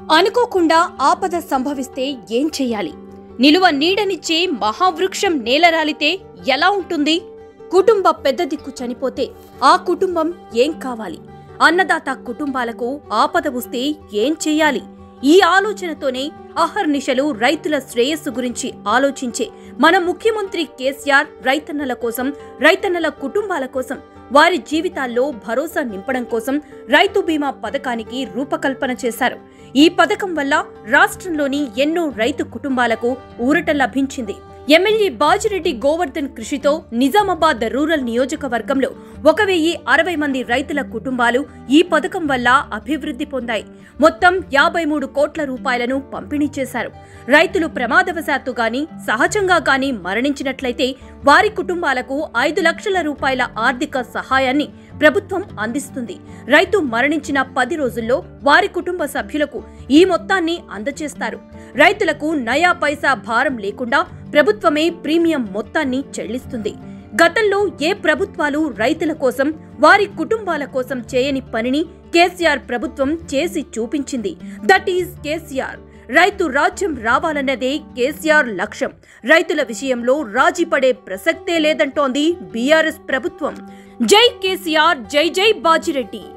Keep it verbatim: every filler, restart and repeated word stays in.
అనుకోకుండా ఆపద సంభవిస్తే ఏం చెయ్యాలి? నిలువ నీడనిచ్చే మహావృక్షం నేలరాలితే ఎలా ఉంటుంది? కుటుంబ పెద్ద దిక్కు చనిపోతే ఆ కుటుంబం ఏం కావాలి? అన్నదాత కుటుంబాలకు ఆపద వస్తే ఏం చెయ్యాలి? ఈ ఆలోచనతోనే అహర్నిశలు రైతుల శ్రేయస్సు గురించి ఆలోచించే మన ముఖ్యమంత్రి కేసీఆర్ రైతన్నల కోసం, రైతన్నల కుటుంబాల కోసం, వారి జీవితాల్లో భరోసా నింపడం కోసం రైతు బీమా పథకానికి రూపకల్పన చేశారు. ఈ పథకం వల్ల రాష్ట్రంలోని ఎన్నో రైతు కుటుంబాలకు ఊరట లభించింది. ఎమ్మెల్యే బాజిరెడ్డి గోవర్ధన్ కృషితో నిజామాబాద్ రూరల్ నియోజకవర్గంలో ఒక వెయ్యి అరవై మంది రైతుల కుటుంబాలు ఈ పథకం వల్ల అభివృద్ధి పొందాయి. మొత్తం యాభై మూడు కోట్ల రూపాయలను పంపిణీ చేశారు. రైతులు ప్రమాదవశాత్తు గాని సహజంగా గాని మరణించినట్లయితే వారి కుటుంబాలకు ఐదు లక్షల రూపాయల ఆర్థిక సహాయాన్ని ప్రభుత్వం అందిస్తుంది. రైతు మరణించిన పది రోజుల్లో వారి కుటుంబ సభ్యులకు ఈ మొత్తాన్ని అందజేస్తారు. రైతులకు నయా పైసా భారం లేకుండా ప్రభుత్వమే ప్రీమియం మొత్తాన్ని చెల్లిస్తుంది. గతంలో ఏ ప్రభుత్వాలు రైతుల కోసం, వారి కుటుంబాల కోసం చేయని పనిని కేసీఆర్ ప్రభుత్వం చేసి చూపించింది. That is KCR. రైతు రాజ్యం రావాలన్నదే కేసీఆర్ లక్ష్యం. రైతుల విషయంలో రాజీ పడే ప్రసక్తే లేదంటోంది బీఆర్ఎస్ ప్రభుత్వం. జై కేసీఆర్, జై జై బాజిరెడ్డి.